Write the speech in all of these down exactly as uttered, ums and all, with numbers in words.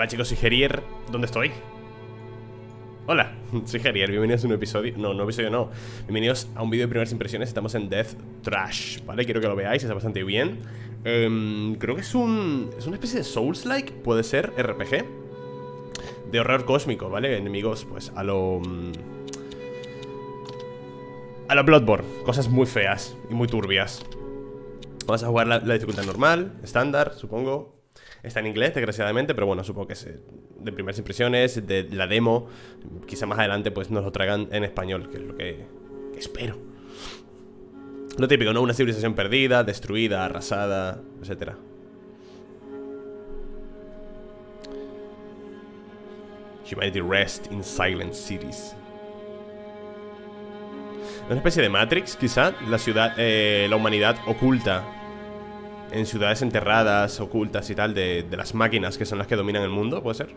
Hola chicos, soy Gerier. ¿Dónde estoy? Hola, soy Gerier, bienvenidos a un episodio. No, no episodio no. Bienvenidos a un vídeo de primeras impresiones. Estamos en Death Trash, ¿vale? Quiero que lo veáis, está bastante bien. um, Creo que es un... Es una especie de Souls-like, puede ser, R P G de horror cósmico, ¿vale? Enemigos, pues, a lo... A lo Bloodborne. Cosas muy feas y muy turbias. Vamos a jugar la, la dificultad normal, estándar, supongo. Está en inglés, desgraciadamente, pero bueno, supongo que es de primeras impresiones, de la demo. Quizá más adelante pues nos lo traigan en español, que es lo que, que espero. Lo típico, ¿no? Una civilización perdida, destruida, arrasada, etcétera. Humanity rest in silent cities. Una especie de Matrix, quizá. La ciudad, eh, la humanidad oculta en ciudades enterradas, ocultas y tal, de, de las máquinas que son las que dominan el mundo, ¿puede ser?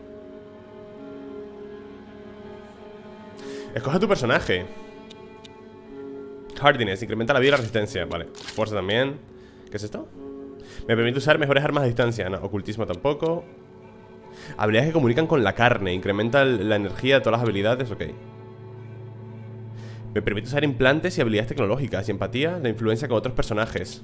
Escoge tu personaje. Hardiness, incrementa la vida y la resistencia. Vale, fuerza también. ¿Qué es esto? Me permite usar mejores armas a distancia. No, ocultismo tampoco. Habilidades que comunican con la carne. Incrementa la energía de todas las habilidades, ok. Me permite usar implantes y habilidades tecnológicas. Y empatía, la influencia con otros personajes.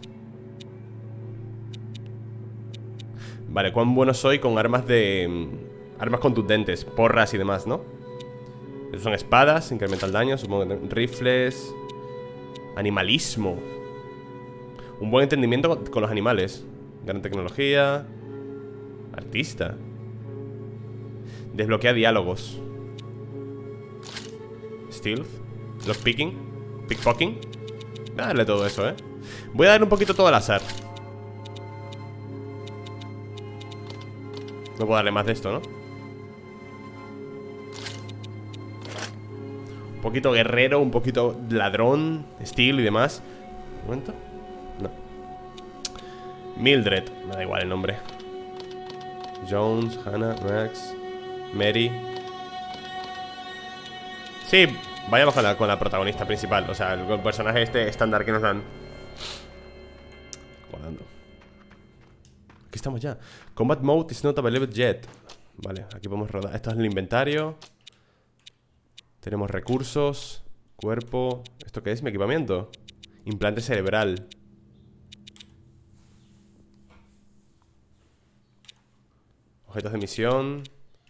Vale, cuán bueno soy con armas de... Armas contundentes, porras y demás, ¿no? Estos son espadas, incrementa el daño, supongo que rifles. Animalismo. Un buen entendimiento con, con los animales. Gran tecnología. Artista. Desbloquea diálogos. Stealth. Lockpicking. Pickpocking. Voy a darle todo eso, ¿eh? Voy a darle un poquito todo al azar. No puedo darle más de esto, ¿no? Un poquito guerrero, un poquito ladrón, estilo y demás. ¿Un momento? No. Mildred, me da igual el nombre. Jones, Hannah, Max, Mary. Sí, vayamos con la, con la protagonista principal. O sea, el, el personaje este estándar que nos dan. Guardando. Aquí estamos ya. Combat mode is not available yet. Vale, aquí podemos rodar. Esto es el inventario. Tenemos recursos. Cuerpo. ¿Esto qué es? Mi equipamiento. Implante cerebral. Objetos de misión.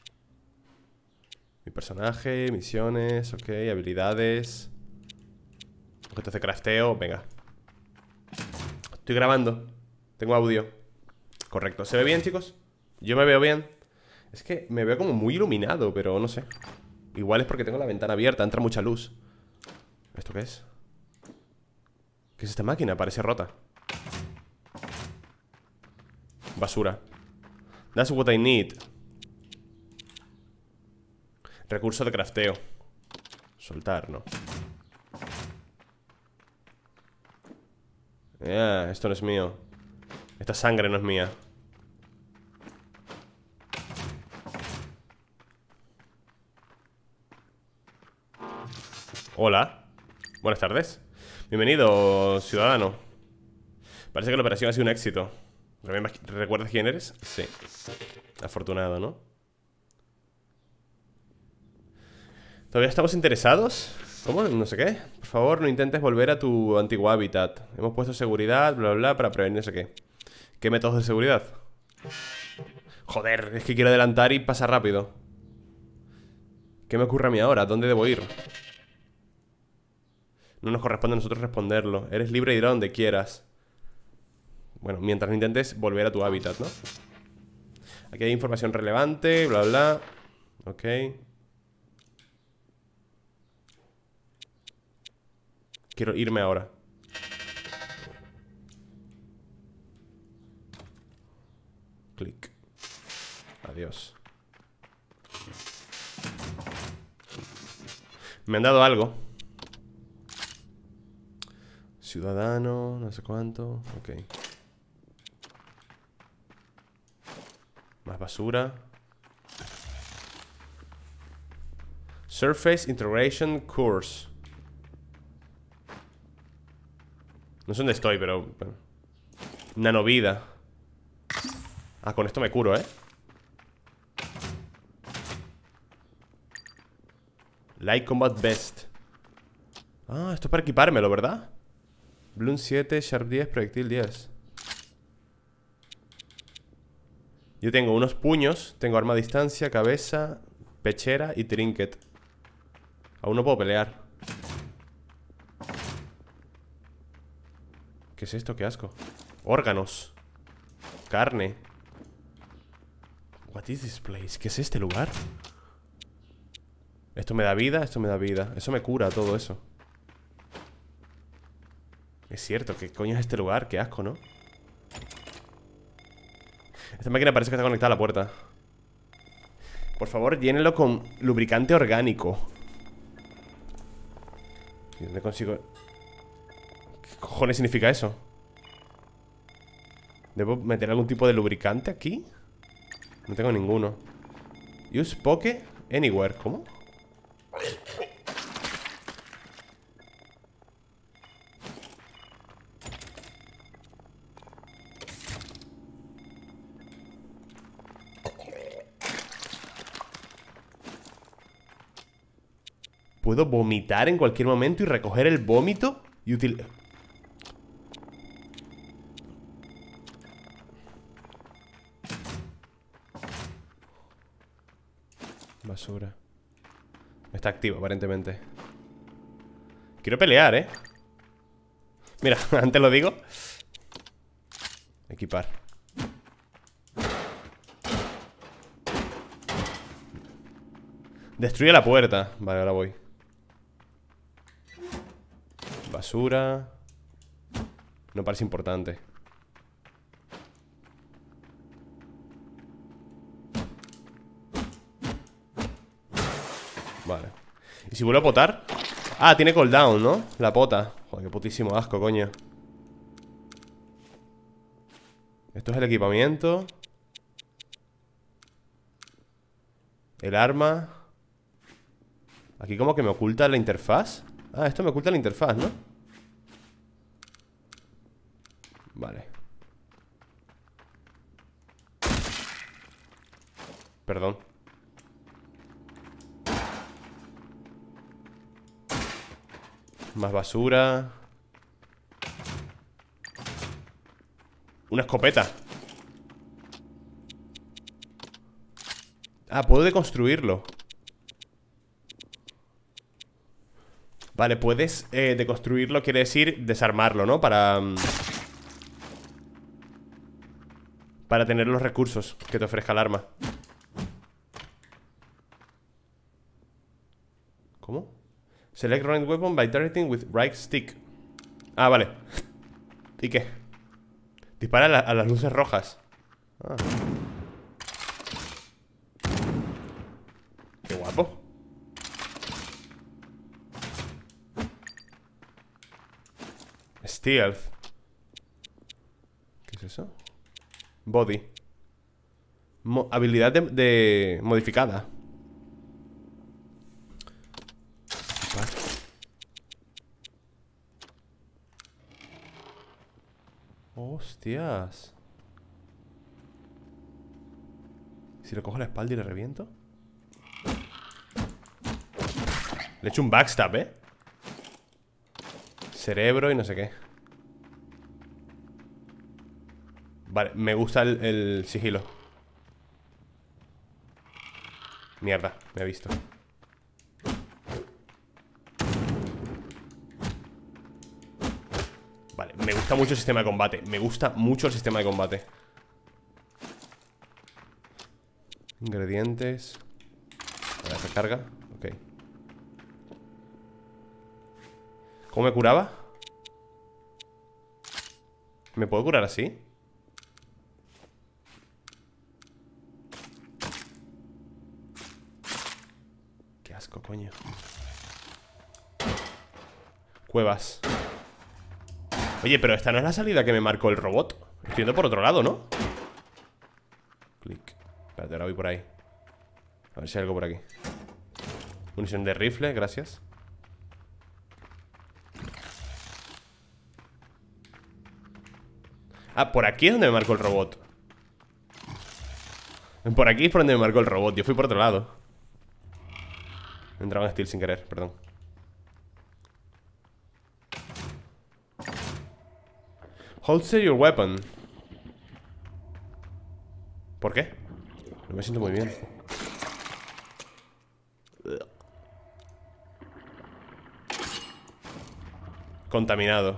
Mi personaje, misiones, ok, habilidades. Objetos de crafteo, venga. Estoy grabando. Tengo audio. Correcto, ¿se ve bien, chicos? Yo me veo bien. Es que me veo como muy iluminado, pero no sé. Igual es porque tengo la ventana abierta, entra mucha luz. ¿Esto qué es? ¿Qué es esta máquina? Parece rota. Basura. That's what I need. Recurso de crafteo. Soltar, no. Yeah, esto no es mío. Esta sangre no es mía. Hola. Buenas tardes. Bienvenido, ciudadano. Parece que la operación ha sido un éxito. ¿Recuerdas quién eres? Sí. Afortunado, ¿no? ¿Todavía estamos interesados? ¿Cómo? No sé qué. Por favor, no intentes volver a tu antiguo hábitat. Hemos puesto seguridad, bla, bla, bla, para prevenir no sé qué. ¿Qué métodos de seguridad? Joder, es que quiero adelantar y pasar rápido. ¿Qué me ocurre a mí ahora? ¿Dónde debo ir? No nos corresponde a nosotros responderlo. Eres libre de ir a donde quieras. Bueno, mientras no intentes volver a tu hábitat, ¿no? Aquí hay información relevante, bla, bla. Ok. Quiero irme ahora. Clic. Adiós. Me han dado algo. Ciudadano, no sé cuánto. Ok. Más basura. Surface Integration Course. No sé dónde estoy, pero... pero... Nanovida. Ah, con esto me curo, ¿eh? Light Combat Vest. Ah, esto es para equipármelo, ¿verdad? Bloom siete, Sharp diez, Proyectil diez. Yo tengo unos puños. Tengo arma a distancia, cabeza, pechera y trinket. Aún no puedo pelear. ¿Qué es esto? Qué asco. Órganos. Carne. What is this place? ¿Qué es este lugar? Esto me da vida, esto me da vida. Eso me cura, todo eso. Es cierto, ¿qué coño es este lugar? Qué asco, ¿no? Esta máquina parece que está conectada a la puerta. Por favor, llénelo con lubricante orgánico. ¿Y dónde consigo? ¿Qué cojones significa eso? ¿Debo meter algún tipo de lubricante aquí? No tengo ninguno. Use Poke Anywhere. ¿Cómo? ¿Puedo vomitar en cualquier momento y recoger el vómito? Y utilizar... Basura. Está activo, aparentemente. Quiero pelear, ¿eh? Mira, antes lo digo. Equipar. Destruye la puerta. Vale, ahora voy. Basura. No parece importante. Vale. ¿Y si vuelvo a potar? Ah, tiene cooldown, ¿no? La pota. Joder, qué putísimo asco, coño. Esto es el equipamiento. El arma. Aquí como que me oculta la interfaz. Ah, esto me oculta la interfaz, ¿no? Vale. Perdón. Más basura. Una escopeta. Ah, puedo deconstruirlo. Vale, puedes eh, deconstruirlo, quiere decir desarmarlo, ¿no? Para... Para tener los recursos que te ofrezca el arma. ¿Cómo? Select ranged weapon by targeting with right stick. Ah, vale. ¿Y qué? Dispara a, la, a las luces rojas. Ah. Qué guapo. Stealth. ¿Qué es eso? Body. Mo habilidad de, de modificada. Hostias. Si le cojo la espalda y le reviento. Le echo un backstab, ¿eh? Cerebro y no sé qué. Vale, me gusta el, el sigilo. Mierda, me ha visto. Vale, me gusta mucho el sistema de combate. Me gusta mucho el sistema de combate. Ingredientes. A ver, recarga. Ok. ¿Cómo me curaba? ¿Me puedo curar así? Qué asco, coño. Cuevas. Oye, pero esta no es la salida que me marcó el robot. Estoy yendo por otro lado, ¿no? Clic. Espérate, ahora voy por ahí. A ver si hay algo por aquí. Munición de rifle, gracias. Ah, por aquí es donde me marcó el robot. Por aquí es por donde me marcó el robot. Yo fui por otro lado. Entraba en Steel sin querer, perdón. Holster your weapon. ¿Por qué? No me siento muy bien. Contaminado.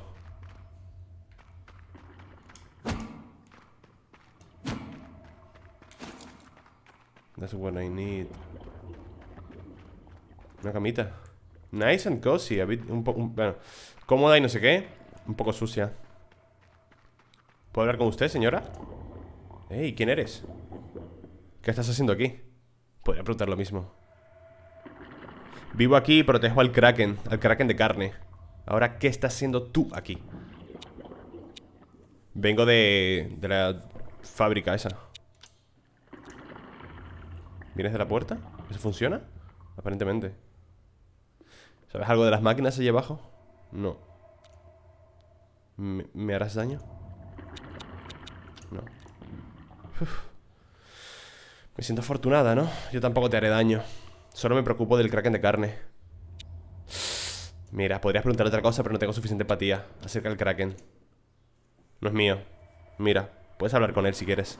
That's what I need. Una camita. Nice and cozy. A bit, un poco, bueno, cómoda y no sé qué. Un poco sucia. ¿Puedo hablar con usted, señora? Hey, ¿quién eres? ¿Qué estás haciendo aquí? Podría preguntar lo mismo. Vivo aquí y protejo al Kraken. Al Kraken de carne. Ahora, ¿qué estás haciendo tú aquí? Vengo de... de la fábrica esa. ¿Vienes de la puerta? ¿Eso funciona? Aparentemente. ¿Sabes algo de las máquinas allí abajo? No. ¿Me, ¿me harás daño? No. Uf. Me siento afortunada, ¿no? Yo tampoco te haré daño. Solo me preocupo del Kraken de carne. Mira, podrías preguntar otra cosa, pero no tengo suficiente empatía acerca del Kraken. No es mío. Mira, puedes hablar con él si quieres.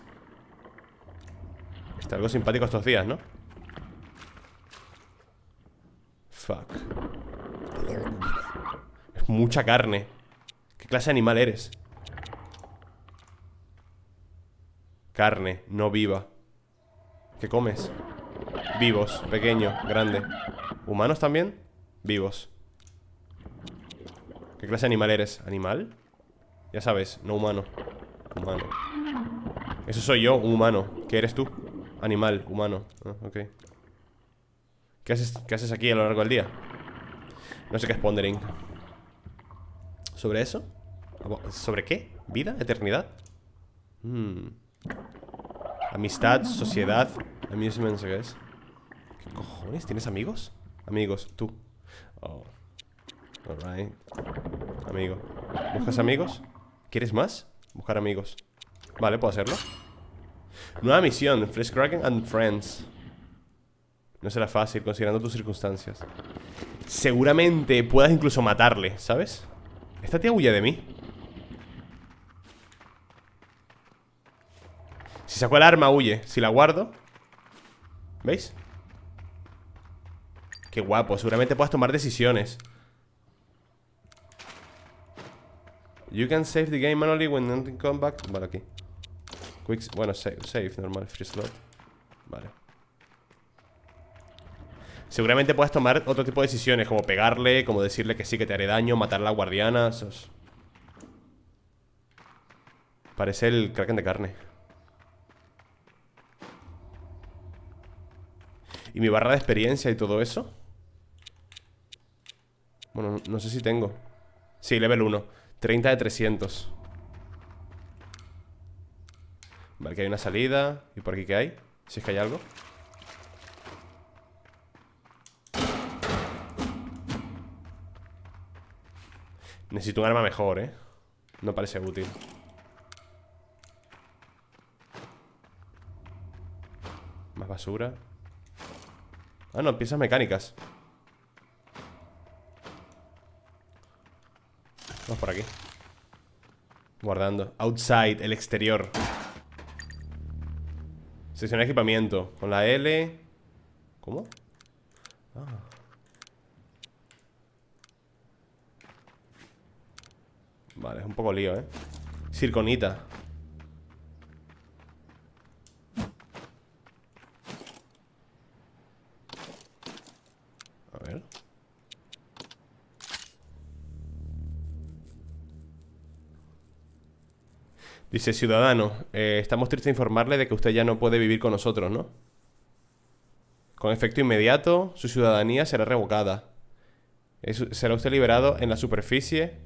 Está algo simpático estos días, ¿no? Fuck. Es mucha carne. ¿Qué clase de animal eres? Carne, no viva. ¿Qué comes? Vivos, pequeño, grande. ¿Humanos también? Vivos. ¿Qué clase de animal eres? ¿Animal? Ya sabes, no humano. Humano. Eso soy yo, un humano. ¿Qué eres tú? Animal, humano. Ah, ok. ¿Qué haces, ¿Qué haces aquí a lo largo del día? No sé qué es pondering. ¿Sobre eso? ¿Sobre qué? ¿Vida? ¿Eternidad? Hmm. Amistad, sociedad. Amusement, no sé qué es. ¿Qué cojones? ¿Tienes amigos? Amigos, tú. Oh. Alright. Amigo. ¿Buscas amigos? ¿Quieres más? Buscar amigos. Vale, puedo hacerlo. Nueva misión, Fresh Kraken and Friends. No será fácil, considerando tus circunstancias. Seguramente puedas incluso matarle, ¿sabes? Esta tía huye de mí. Si saco el arma, huye. Si la guardo, ¿veis? Qué guapo, seguramente puedas tomar decisiones. You can save the game manually when nothing comes back. Vale, aquí. Quick, bueno, save, save, normal, free slot. Vale. Seguramente puedes tomar otro tipo de decisiones, como pegarle, como decirle que sí, que te haré daño, matar a la guardiana. Esos... Parece el Kraken de carne. ¿Y mi barra de experiencia y todo eso? Bueno, no, no sé si tengo. Sí, level uno. treinta de trescientos. Vale, que hay una salida. ¿Y por aquí qué hay? Si es que hay algo. Necesito un arma mejor, ¿eh? No parece útil. Más basura. Ah, no, piezas mecánicas. Vamos por aquí. Guardando. Outside, el exterior. Seleccionar equipamiento. Con la L. ¿Cómo? Ah. Vale, es un poco lío, ¿eh? Circonita. A ver. Dice, ciudadano, eh, estamos tristes de informarle de que usted ya no puede vivir con nosotros, ¿no? Con efecto inmediato, su ciudadanía será revocada. Es, será usted liberado en la superficie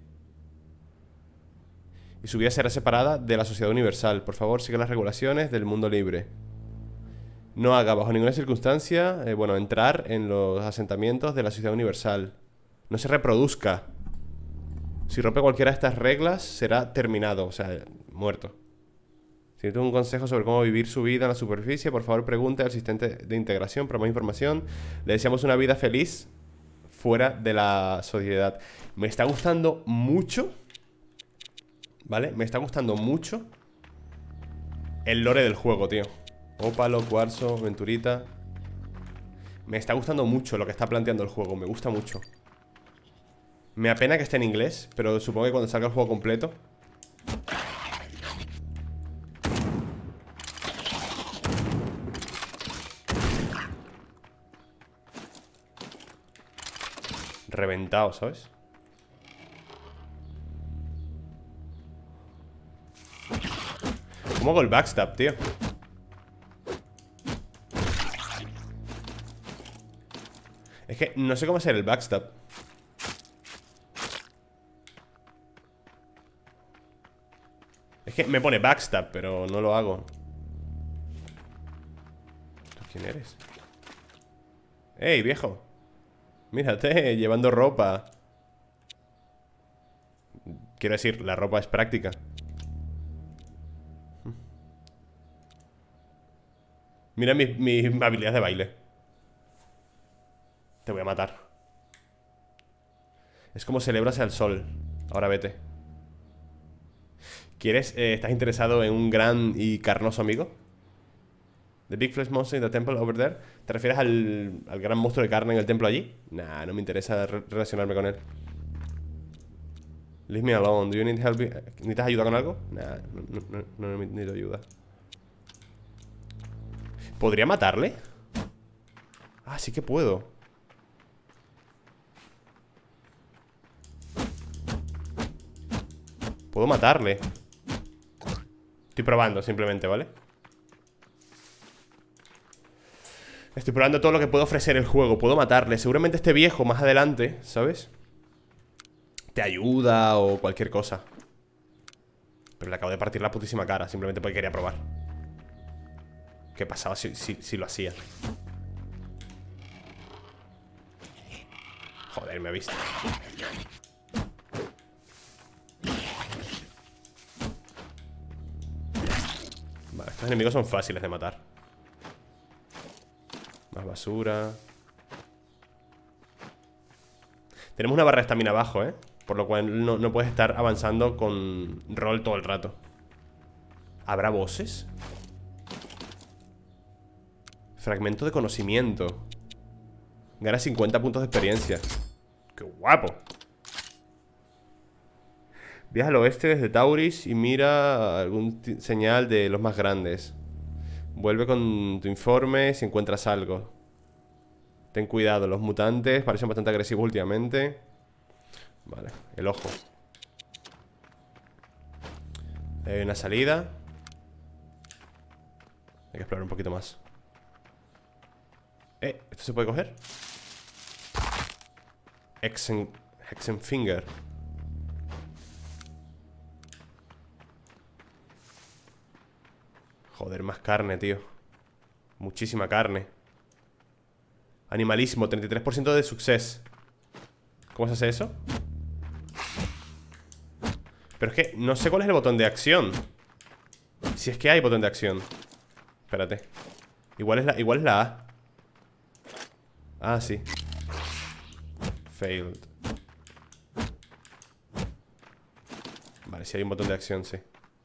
y su vida será separada de la sociedad universal. Por favor, siga las regulaciones del mundo libre. No haga bajo ninguna circunstancia, eh, bueno, entrar en los asentamientos de la sociedad universal. No se reproduzca. Si rompe cualquiera de estas reglas, será terminado, o sea, muerto. Si necesita un consejo sobre cómo vivir su vida en la superficie, por favor pregunte al asistente de integración para más información. Le deseamos una vida feliz fuera de la sociedad. Me está gustando mucho, ¿vale? Me está gustando mucho el lore del juego, tío. Ópalo, cuarzo, aventurita. Me está gustando mucho lo que está planteando el juego. Me gusta mucho. Me apena que esté en inglés, pero supongo que cuando salga el juego completo. Reventado, ¿sabes? ¿Cómo hago el backstab, tío? Es que no sé cómo hacer el backstab. Es que me pone backstab, pero no lo hago. ¿Tú quién eres? ¡Ey, viejo! Mírate, llevando ropa. Quiero decir, la ropa es práctica. Mira mis mi habilidades de baile. Te voy a matar. Es como celebras al sol. Ahora vete. ¿Quieres? Eh, ¿Estás interesado en un gran y carnoso amigo? The big flesh monster in the temple over there. ¿Te refieres al, al gran monstruo de carne en el templo allí? Nah, no me interesa re relacionarme con él. Leave me alone. Do you need help? ¿Necesitas ayuda con algo? Nah, no, no, no, no necesito ayuda. ¿Podría matarle? Ah, sí que puedo. Puedo matarle. Estoy probando simplemente, ¿vale? Estoy probando todo lo que puede ofrecer el juego. Puedo matarle. Seguramente este viejo más adelante, ¿sabes? Te ayuda o cualquier cosa. Pero le acabo de partir la putísima cara. Simplemente porque quería probar. ¿Qué pasaba si, si, si lo hacía? Joder, me ha visto. Vale, estos enemigos son fáciles de matar. Más basura. Tenemos una barra de estamina abajo, ¿eh? Por lo cual no, no puedes estar avanzando con rol todo el rato. ¿Habrá bosses? Fragmento de conocimiento. Gana cincuenta puntos de experiencia. ¡Qué guapo! Viaja al oeste desde Tauris y mira algún señal de los más grandes. Vuelve con tu informe si encuentras algo. Ten cuidado, los mutantes parecen bastante agresivos últimamente. Vale, el ojo. Hay una salida. Hay que explorar un poquito más. Eh, ¿esto se puede coger? Hexen, Hexenfinger. Joder, más carne, tío. Muchísima carne. Animalismo, treinta y tres por ciento de success. ¿Cómo se hace eso? Pero es que no sé cuál es el botón de acción. Si es que hay botón de acción. Espérate. Igual es la, igual es la A. Ah, sí. Failed. Vale, sí hay un botón de acción, sí.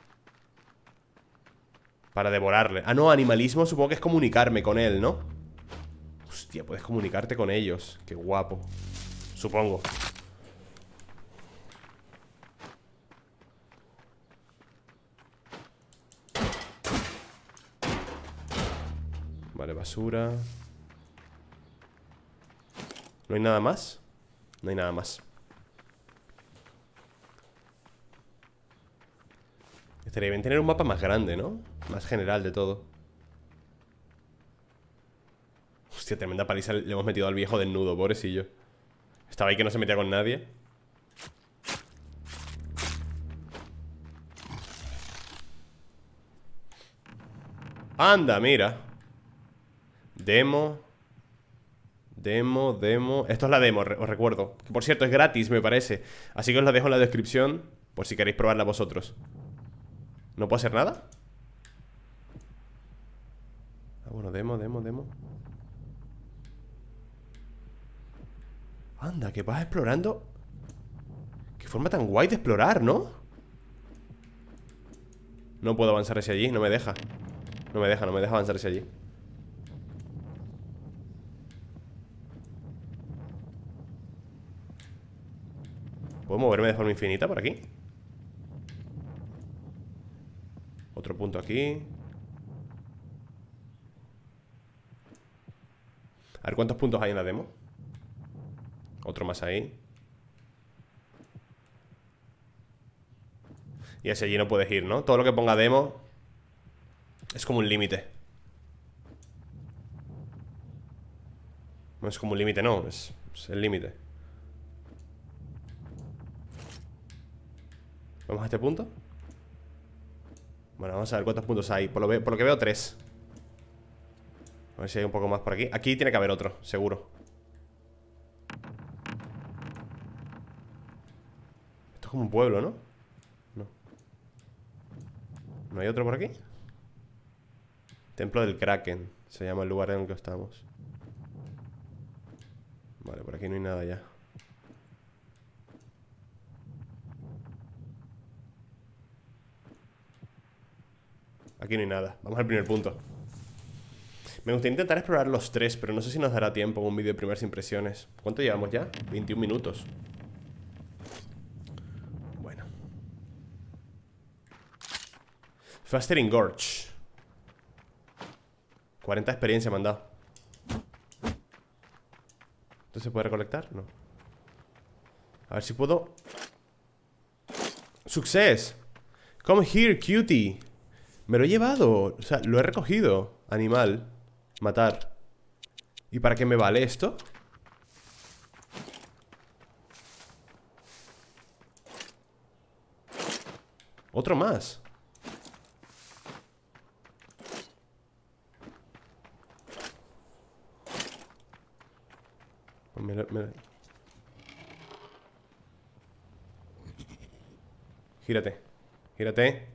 Para devorarle. Ah, no, animalismo supongo que es comunicarme con él, ¿no? Hostia, puedes comunicarte con ellos. Qué guapo. Supongo. Vale, basura. ¿No hay nada más? No hay nada más. Estaría bien tener un mapa más grande, ¿no? Más general de todo. Hostia, tremenda paliza le hemos metido al viejo desnudo, pobrecillo. Estaba ahí que no se metía con nadie. Anda, mira. Demo. Demo, demo. Esto es la demo, os recuerdo. Que por cierto es gratis, me parece. Así que os la dejo en la descripción por si queréis probarla vosotros. ¿No puedo hacer nada? Bueno, demo, demo, demo. Anda, que vas explorando. Qué forma tan guay de explorar, ¿no? No puedo avanzar hacia allí, no me deja. No me deja, no me deja avanzar hacia allí. ¿Puedo moverme de forma infinita por aquí? Otro punto aquí. A ver cuántos puntos hay en la demo. Otro más ahí. Y hacia allí no puedes ir, ¿no? Todo lo que ponga demo es como un límite. No es como un límite, no, es, es el límite. ¿Vamos a este punto? Bueno, vamos a ver cuántos puntos hay. Por lo, por lo que veo, tres. A ver si hay un poco más por aquí. Aquí tiene que haber otro, seguro. Esto es como un pueblo, ¿no? No. ¿No hay otro por aquí? Templo del Kraken se llama el lugar en el que estamos. Vale, por aquí no hay nada ya. Aquí no hay nada. Vamos al primer punto. Me gustaría intentar explorar los tres, pero no sé si nos dará tiempo en un vídeo de primeras impresiones. ¿Cuánto llevamos ya? veintiún minutos. Bueno. Fastering Gorge. cuarenta experiencia me han dado. ¿Esto se puede recolectar? No. A ver si puedo. ¡Success! Come here, cutie. Me lo he llevado. O sea, lo he recogido. Animal. Matar. ¿Y para qué me vale esto? Otro más. Me lo, me lo... Gírate. Gírate.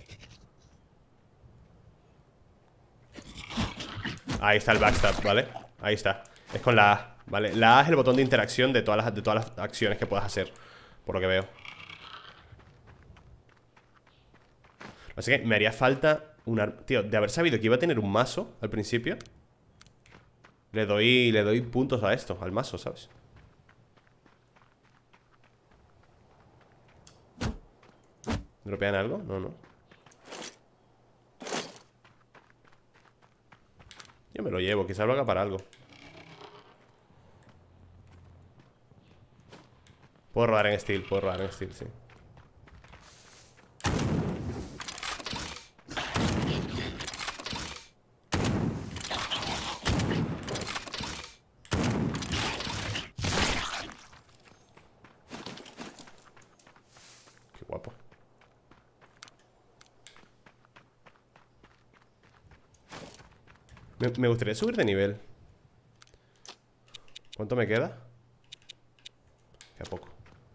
Ahí está el backstab, ¿vale? Ahí está. Es con la A, ¿vale? La A es el botón de interacción de todas las, de todas las acciones que puedas hacer. Por lo que veo. Así que me haría falta una... Tío, de haber sabido que iba a tener un mazo al principio, Le doy, le doy puntos a esto, al mazo, ¿sabes? ¿Dropean algo? No, no. Yo me lo llevo, quizás lo haga para algo. Puedo robar en steel, puedo robar en steel, sí. Qué guapo. Me, me gustaría subir de nivel. ¿Cuánto me queda? Queda poco.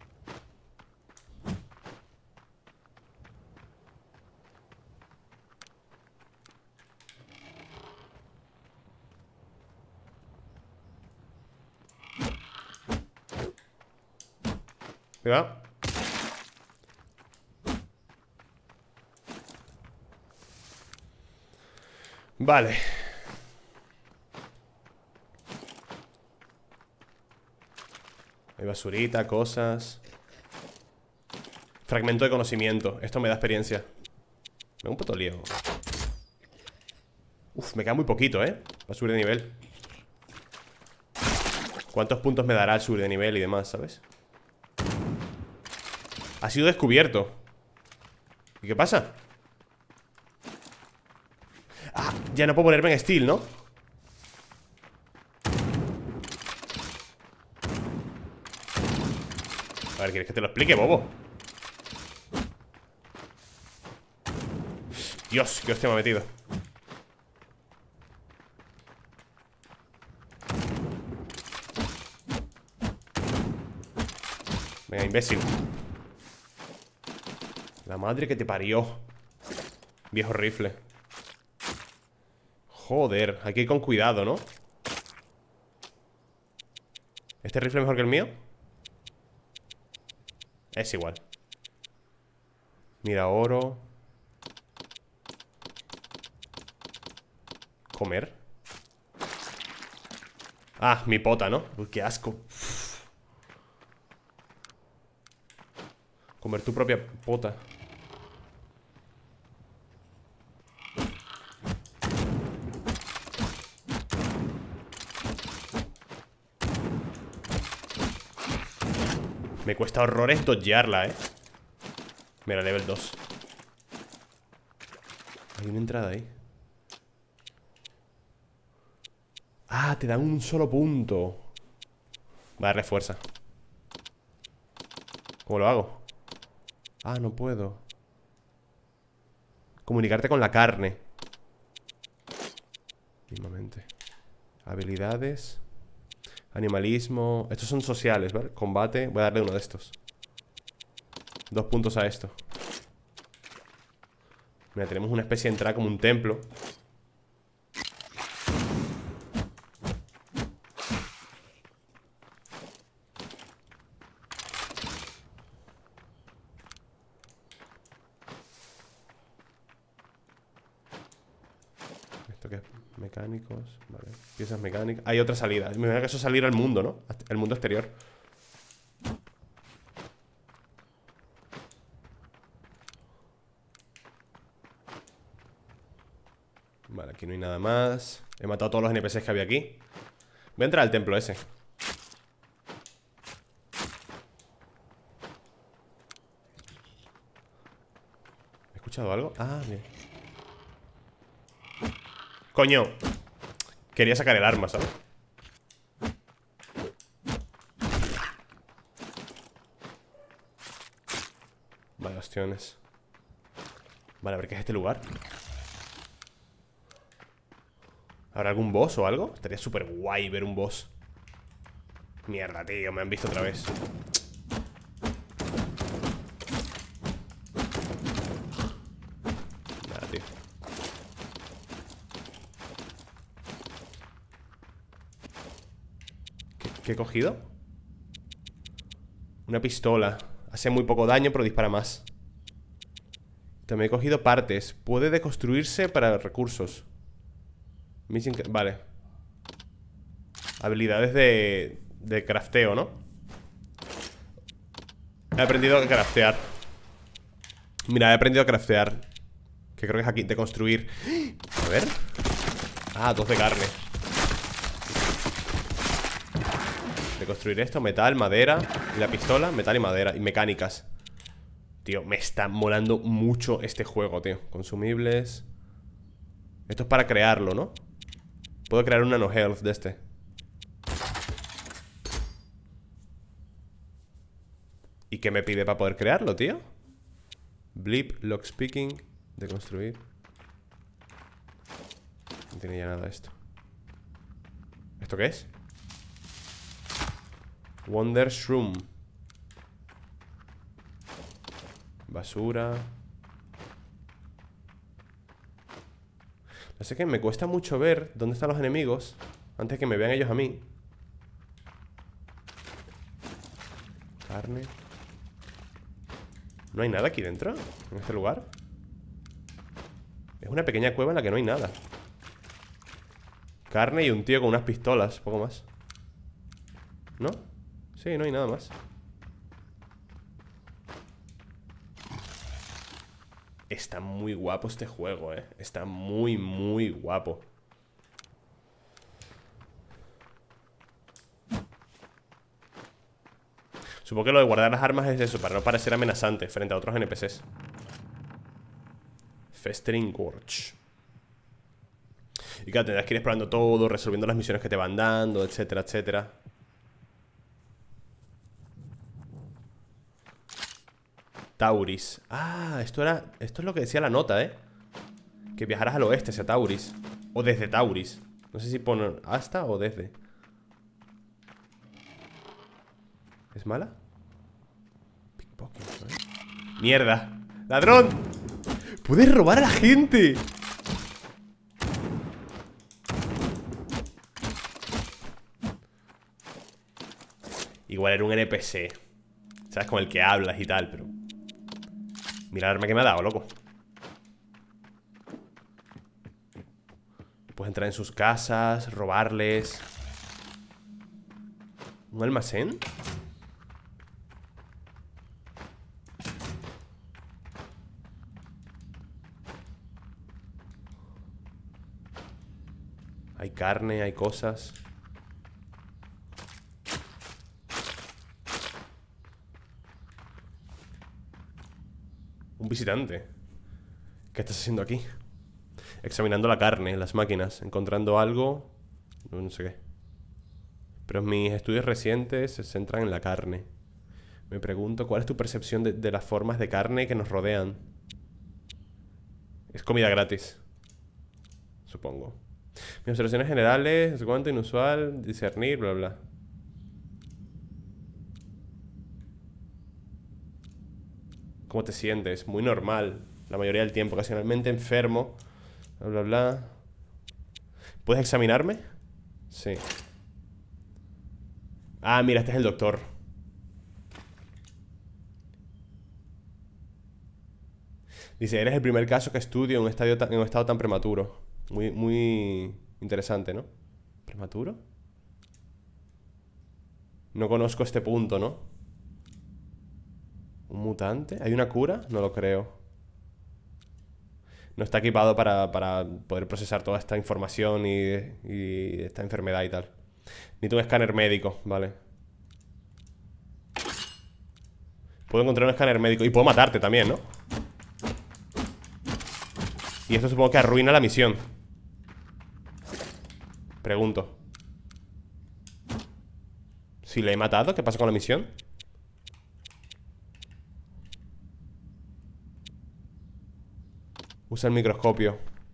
¿Me va? Vale. Hay basurita, cosas. Fragmento de conocimiento. Esto me da experiencia. Me da un puto lío. Uf, me queda muy poquito, ¿eh? Para subir de nivel. ¿Cuántos puntos me dará el subir de nivel y demás, sabes? Ha sido descubierto. ¿Y qué pasa? Ah, ya no puedo ponerme en steel, ¿no? A ver, ¿quieres que te lo explique, bobo? Dios, qué hostia me ha metido. Venga, imbécil. La madre que te parió. Viejo rifle. Joder, hay que ir con cuidado, ¿no? ¿Este rifle es mejor que el mío? Es igual. Mira, oro. Comer. Ah, mi pota, ¿no? Uy, qué asco. Uf. Comer tu propia pota. Me cuesta horrores dodgearla, ¿eh? Mira, level dos. Hay una entrada ahí. Ah, te dan un solo punto. Va a darle fuerza. ¿Cómo lo hago? Ah, no puedo. Comunicarte con la carne. Mismamente. Habilidades. Animalismo. Estos son sociales, ¿vale? Combate. Voy a darle uno de estos. Dos puntos a esto. Mira, tenemos una especie de entrada como un templo. ¿Esto qué es? Mecánicos. Vale. Piezas mecánicas. Hay otra salida. Me imagino que eso es salir al mundo, ¿no? El mundo exterior. Vale, aquí no hay nada más. He matado a todos los N P Cs que había aquí. Voy a entrar al templo ese. ¿He escuchado algo? Ah, bien. Coño. Quería sacar el arma, ¿sabes? Vale, bastiones. Vale, a ver qué es este lugar. ¿Habrá algún boss o algo? Estaría súper guay ver un boss. Mierda, tío, me han visto otra vez. Nada, tío. ¿Qué, qué he cogido? Una pistola. Hace muy poco daño, pero dispara más. También he cogido partes. Puede deconstruirse para recursos. Vale. Habilidades de, de crafteo, ¿no? He aprendido a craftear. Mira, he aprendido a craftear. Que creo que es aquí, de construir. A ver. Ah, dos de carne. De construir esto, metal, madera. Y la pistola, metal y madera. Y mecánicas. Tío, me está molando mucho este juego, tío. Consumibles. Esto es para crearlo, ¿no? Puedo crear un nano health de este. ¿Y qué me pide para poder crearlo, tío? Blip, lockspeaking. De construir. No tiene ya nada esto. ¿Esto qué es? Wonder Shroom. Basura. No sé qué, me cuesta mucho ver dónde están los enemigos antes que me vean ellos a mí. Carne. ¿No hay nada aquí dentro? ¿En este lugar? Es una pequeña cueva en la que no hay nada. Carne y un tío con unas pistolas, poco más. ¿No? Sí, no hay nada más. Está muy guapo este juego, eh. Está muy, muy guapo. Supongo que lo de guardar las armas es eso, para no parecer amenazante frente a otros N P Cs. Festering Gorge. Y claro, tendrás que ir explorando todo, resolviendo las misiones que te van dando, etcétera, etcétera. Tauris. Ah, esto era. Esto es lo que decía la nota, ¿eh? Que viajarás al oeste hacia Tauris. O desde Tauris. No sé si ponen hasta o desde. ¿Es mala? Pickpocket, ¿eh? ¡Mierda! ¡Ladrón! ¡Puedes robar a la gente! Igual era un N P C, ¿sabes? Con el que hablas y tal, pero... Mira el arma que me ha dado, loco. Puedes entrar en sus casas, robarles. ¿Un almacén? Hay carne, hay cosas. Un visitante. ¿Qué estás haciendo aquí? Examinando la carne, las máquinas, encontrando algo. No, no sé qué. Pero mis estudios recientes se centran en la carne. Me pregunto, ¿cuál es tu percepción de, de las formas de carne que nos rodean? Es comida gratis, supongo. Mis observaciones generales, no sé cuánto, inusual, discernir, bla, bla. ¿Cómo te sientes? Muy normal. La mayoría del tiempo, ocasionalmente enfermo. Bla, bla, bla. ¿Puedes examinarme? Sí. Ah, mira, este es el doctor. Dice, eres el primer caso que estudio en un, estadio tan, en un estado tan prematuro. Muy, muy interesante, ¿no? ¿Prematuro? No conozco este punto, ¿no? ¿Un mutante? ¿Hay una cura? No lo creo. No está equipado para, para poder procesar toda esta información y, y esta enfermedad y tal. Necesito un escáner médico, vale. Puedo encontrar un escáner médico. Y puedo matarte también, ¿no? Y esto supongo que arruina la misión. Pregunto. Si le he matado, ¿qué pasa con la misión? Usa el microscopio.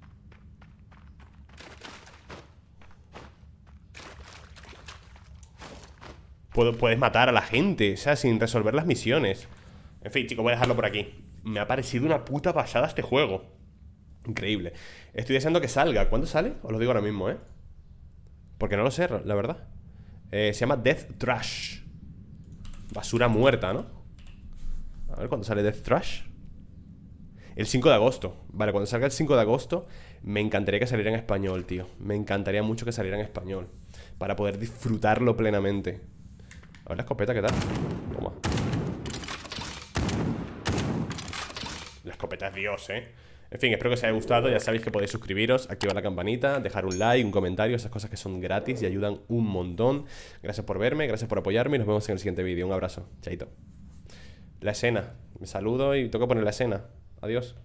Puedo, puedes matar a la gente, o sea, sin resolver las misiones. En fin, chicos, voy a dejarlo por aquí. Me ha parecido una puta pasada este juego. Increíble. Estoy deseando que salga. ¿Cuándo sale? Os lo digo ahora mismo, ¿eh? Porque no lo sé, la verdad. eh, Se llama Death Trash. Basura muerta, ¿no? A ver, ¿cuándo sale Death Trash? El cinco de agosto. Vale, cuando salga el cinco de agosto me encantaría que saliera en español, tío. Me encantaría mucho que saliera en español para poder disfrutarlo plenamente. A ver la escopeta, ¿qué tal? Toma. La escopeta es Dios, ¿eh? En fin, espero que os haya gustado. Ya sabéis que podéis suscribiros, activar la campanita, dejar un like, un comentario. Esas cosas que son gratis y ayudan un montón. Gracias por verme, gracias por apoyarme y nos vemos en el siguiente vídeo. Un abrazo, chaito. La escena. Me saludo y tengo que poner la escena. Adiós.